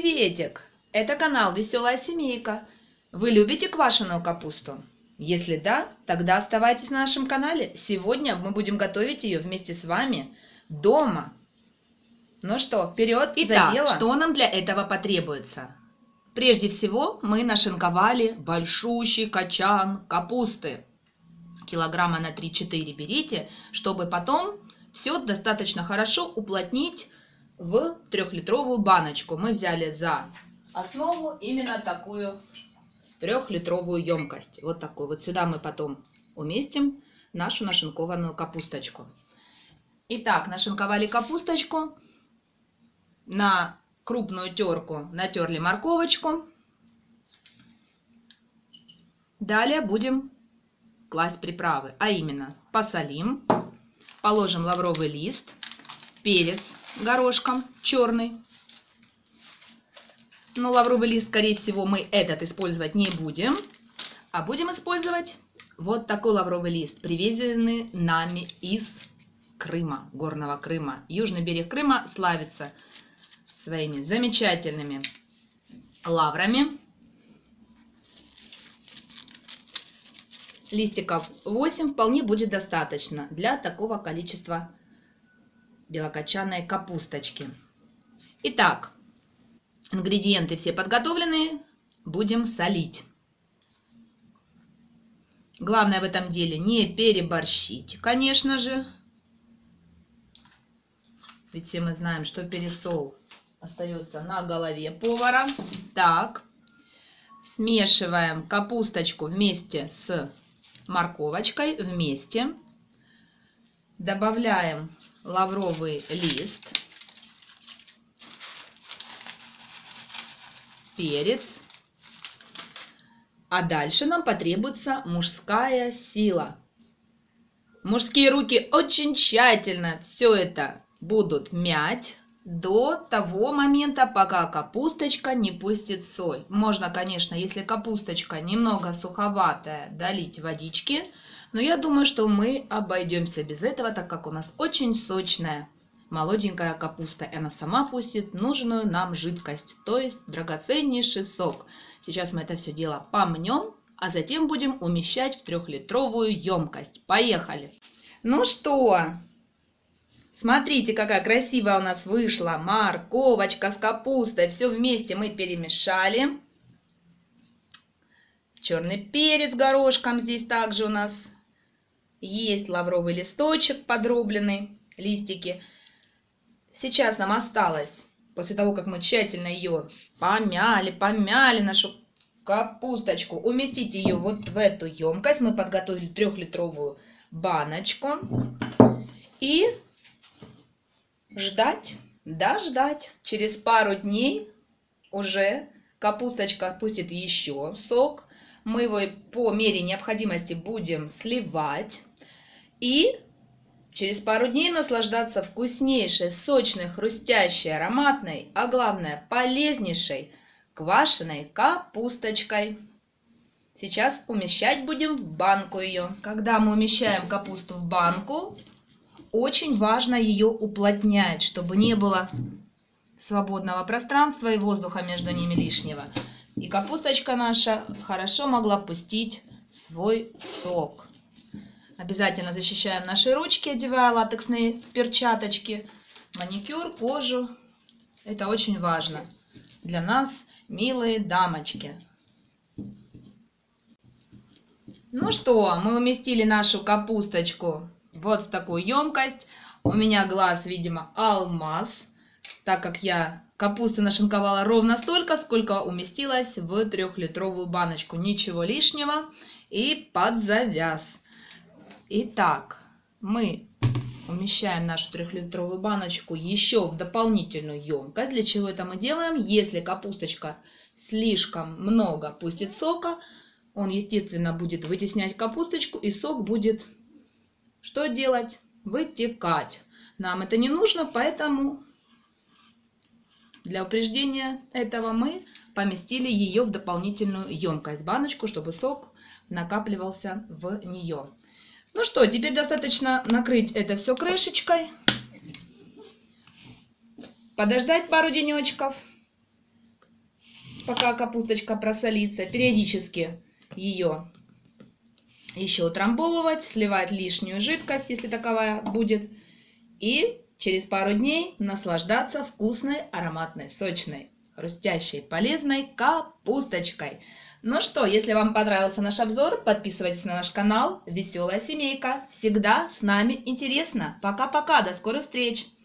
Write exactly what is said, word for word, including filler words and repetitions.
Приветик! Это канал Веселая Семейка. Вы любите квашеную капусту? Если да, тогда оставайтесь на нашем канале. Сегодня мы будем готовить ее вместе с вами дома. Ну что, вперед и за дело! Что нам для этого потребуется? Прежде всего мы нашинковали большущий качан капусты. Килограмма на три-четыре берите, чтобы потом все достаточно хорошо уплотнить в трехлитровую баночку. Мы взяли за основу именно такую трехлитровую емкость. Вот такую. Вот сюда мы потом уместим нашу нашинкованную капусточку. Итак, нашинковали капусточку. На крупную терку натерли морковочку. Далее будем класть приправы, а именно посолим, положим лавровый лист, перец горошком черный. Но лавровый лист, скорее всего, мы этот использовать не будем, а будем использовать вот такой лавровый лист, привезенный нами из Крыма, горного Крыма. Южный берег Крыма славится своими замечательными лаврами. Листиков восемь вполне будет достаточно для такого количества белокочанной капусточки. Итак, ингредиенты все подготовлены, будем солить. Главное в этом деле не переборщить, конечно же. Ведь все мы знаем, что пересол остается на голове повара. Так, смешиваем капусточку вместе с морковочкой, вместе. Добавляем лавровый лист, перец. А дальше нам потребуется мужская сила. Мужские руки очень тщательно все это будут мять до того момента, пока капусточка не пустит соль. Можно, конечно, если капусточка немного суховатая, долить водички. Но я думаю, что мы обойдемся без этого, так как у нас очень сочная молоденькая капуста. И она сама пустит нужную нам жидкость, то есть драгоценнейший сок. Сейчас мы это все дело помнем, а затем будем умещать в трехлитровую емкость. Поехали! Ну что, смотрите, какая красивая у нас вышла морковочка с капустой. Все вместе мы перемешали. Черный перец горошком здесь также у нас есть, лавровый листочек подробленный, листики. Сейчас нам осталось, после того, как мы тщательно ее помяли, помяли нашу капусточку, уместить ее вот в эту емкость. Мы подготовили трехлитровую баночку. И ждать, да, ждать. Через пару дней уже капусточка пустит еще сок. Мы его по мере необходимости будем сливать. И через пару дней наслаждаться вкуснейшей, сочной, хрустящей, ароматной, а главное полезнейшей квашеной капусточкой. Сейчас умещать будем в банку ее. Когда мы умещаем капусту в банку, очень важно ее уплотнять, чтобы не было свободного пространства и воздуха между ними лишнего. И капусточка наша хорошо могла пустить свой сок. Обязательно защищаем наши ручки, одевая латексные перчаточки, маникюр, кожу. Это очень важно для нас, милые дамочки. Ну что, мы уместили нашу капусточку вот в такую емкость. У меня глаз, видимо, алмаз, так как я капусты нашинковала ровно столько, сколько уместилось в трехлитровую баночку. Ничего лишнего и под завяз. Итак, мы умещаем нашу трехлитровую баночку еще в дополнительную емкость. Для чего это мы делаем? Если капусточка слишком много пустит сока, он, естественно, будет вытеснять капусточку, и сок будет что делать? Вытекать. Нам это не нужно, поэтому для упреждения этого мы поместили ее в дополнительную емкость, баночку, чтобы сок накапливался в нее. Ну что, теперь достаточно накрыть это все крышечкой, подождать пару денечков. пока капусточка просолится. Периодически ее еще утрамбовывать, сливать лишнюю жидкость, если таковая будет. И через пару дней наслаждаться вкусной, ароматной, сочной, хрустящей, полезной капусточкой. Ну что, если вам понравился наш обзор, подписывайтесь на наш канал. Веселая семейка. Всегда с нами интересно. Пока-пока, до скорых встреч!